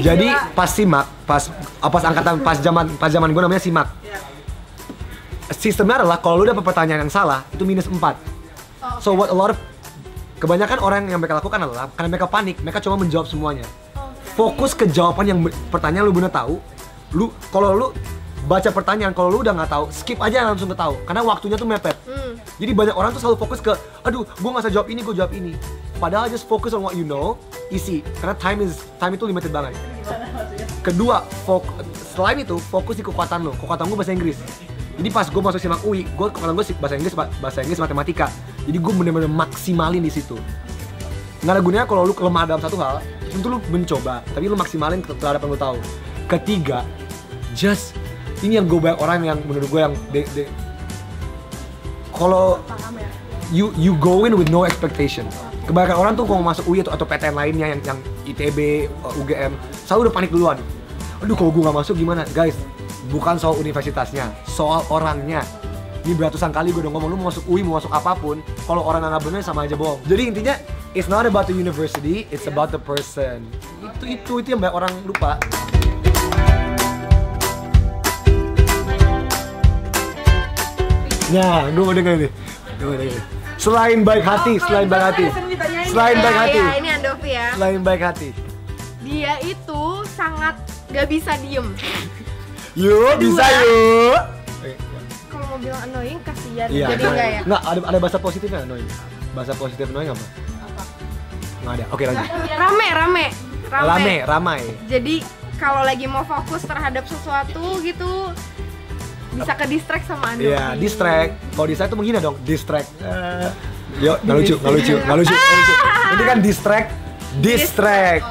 Jadi pas simak, pas angkatan pas zaman gue namanya simak. Sistemnya adalah kalau lu dapet pertanyaan yang salah itu minus 4. So what a lot of kebanyakan orang yang mereka lakukan adalah karena mereka panik, mereka cuma menjawab semuanya. Fokus ke jawaban yang pertanyaan lu bener tahu. Kalau lu baca pertanyaan, kalau lu udah nggak tahu, skip aja langsung ke tahu karena waktunya tuh mepet. Jadi banyak orang tuh selalu fokus ke, aduh, gue nggak usah jawab ini, gue jawab ini. Padahal just focus on what you know, easy. Karena time itu limited banget. Kedua, selain itu fokus di kekuatan lo. Kekuatan gue bahasa Inggris. Jadi pas gue masuk SIMAK UI, kekuatan gue bahasa Inggris matematika. Jadi gue bener-bener maksimalin di situ. Nggak ada gunanya kalau lu lemah dalam satu hal, tentu lu mencoba, tapi lu maksimalin terhadap yang lu tahu. Ketiga, ini yang gue banyak orang yang menurut gue yang kalau you go in with no expectation. Kebanyakan orang tuh kalau masuk UI atau PTN lainnya yang ITB, UGM, selalu udah panik duluan. Aduh, kalau gue nggak masuk gimana? Guys, bukan soal universitasnya, soal orangnya. Ini beratusan kali gue udah ngomong, lu mau masuk UI, mau masuk apapun, kalau orang nggak bener sama aja bohong. Jadi intinya, it's not about the university, it's about the person. Itu yang banyak orang lupa. Nah, gue mau denger nih. Selain baik hati. Ya, ini Andovi ya. Selain baik hati. Dia itu sangat gak bisa diem. Yuk, bisa yuk. Kalau mau bilang annoying kasihan, Iya, jadi enggak ya? Nggak, ada bahasa positifnya annoying. Bahasa positif annoying apa? Nggak ada. Oke, lanjut. Ramai. Jadi kalau lagi mau fokus terhadap sesuatu gitu, bisa ke distract sama Andovi. Iya, distract. Kalau distract itu menghina dong. Distract. Yuk, nggak lucu. Ini kan distract. Distract.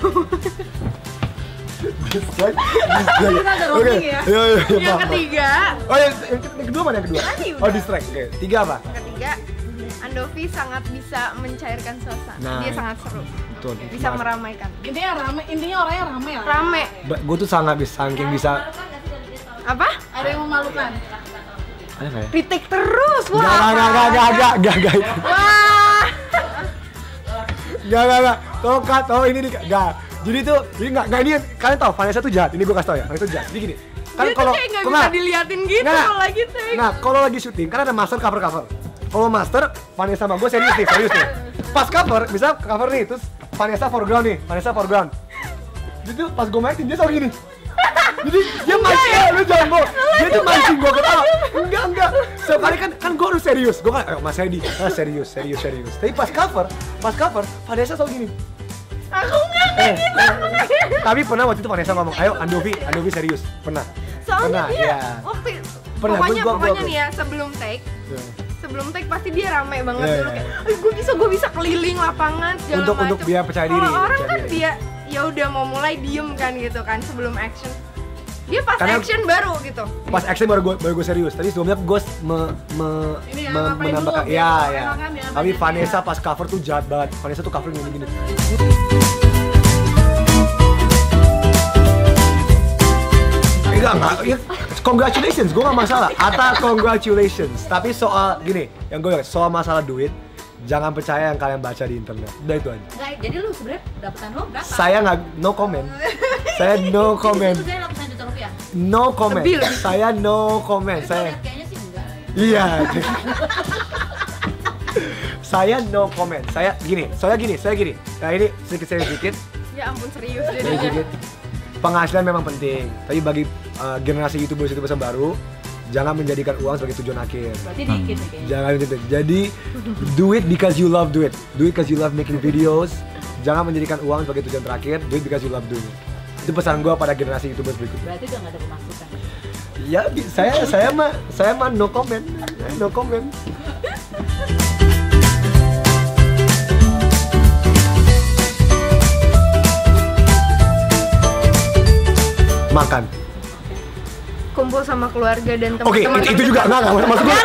Oke. Yang ketiga. Oh, yang kedua mana yang kedua? Oh, distract. Oke. Tiga apa? Ketiga, Andovi sangat bisa mencairkan suasana. Nah, dia sangat seru. Betul. Bisa meramaikan. Intinya orangnya rame lah. Rame. Gue tuh sangat bisa, saking bisa. Apa? Ada yang memalukan. Ada nggak ya? Kritik terus, wah. Enggak. Wah. Enggak. Tau ini enggak. Jadi tuh, enggak ini kalian tahu Vanessa tuh jahat. Ini gue kasih tau ya. Vanessa tuh jahat. Jadi gini. Kan Dia tuh kayak nggak bisa diliatin gitu kalau lagi take. Nah, kalau lagi syuting kan ada master cover. Kalau master, Vanessa sama gue serius nih. Pas cover, bisa cover nih, terus Vanessa foreground. Jadi tuh pas gue mainin dia selalu gini. Jadi dia mancing, lu jangan bohong. Dia tuh mancing gue ketawa. Enggak. Sekali kan gue harus serius. Gue kan, ayo Mas Edi, serius. Tapi pas cover, Vanessa selalu gini. Aku nggak gitu. Tapi pernah waktu itu Vanessa ngomong, ayo Andovi serius. Pernah. Soalnya dia ya. waktu Pernah, pokoknya nih ya sebelum take pasti dia rame banget dulu kayak, gue bisa keliling lapangan segala macam. Untuk dia percaya diri. Kalau orang kan dia ya udah mau mulai diem kan gitu kan sebelum action. Dia pas action baru gitu. Pas action baru gue serius. Tadi sebelumnya gue menambahkan ya. Tapi Vanessa pas cover tuh jahat banget. Vanessa tuh cover gini. Enggak, ya, congratulations, gue gak masalah. Congratulations. Tapi soal gini, soal masalah duit, jangan percaya yang kalian baca di internet. Udah itu aja. Jadi lu sebenarnya dapetan lo berapa? Saya nggak, no comment. Saya no comment. Itu saya ratusan juta rupiah. No comment. Saya no comment. Saya. Kayaknya sih enggak. Iya. Saya no comment. Saya gini. Nah ini sedikit. Ya ampun serius jadinya. Penghasilan memang penting, tapi bagi generasi YouTubers baru, jangan menjadikan uang sebagai tujuan akhir. Berarti dikit nih kayaknya. Jangan gitu. Jadi do it because you love do it. Do it because you love making videos. Jangan menjadikan uang sebagai tujuan terakhir. Do it because you love doing it. Itu pesan gue pada generasi YouTubers berikutnya. Berarti udah nggak ada pemasukan. Ya, saya mah no comment. No comment. Makan. Kumpul sama keluarga dan teman-teman. Oke, itu juga enggak maksud gue.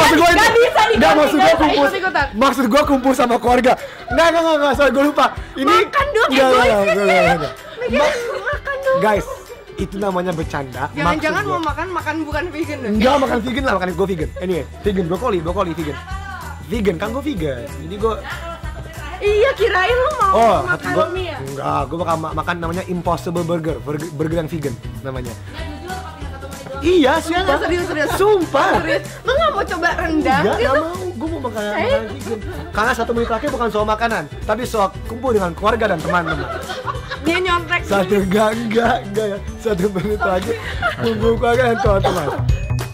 Maksud gue kumpul sama keluarga. Enggak, sorry gue lupa. Ini makan dong, enggak. Makan dong. Guys, itu namanya bercanda. Jangan mau makan bukan vegan dong. Enggak, makan vegan lah, makan gue vegan. Anyway, vegan, brokoli vegan. Vegan kan gue vegan. Jadi gue Iya, kirain lu mau makan gua, mie ya? enggak, gue bakal makan namanya Impossible burger yang vegan namanya. Iya, sumpah. Serius. Sumpah. Serius. Lu nggak mau coba rendang Enggak gitu? mau. Gue mau makan vegan. Karena 1 menit terakhir bukan soal makanan, tapi soal kumpul dengan keluarga dan teman-teman. Dia nyontek. Enggak ya. 1 menit lagi kumpul keluarga dan teman-teman.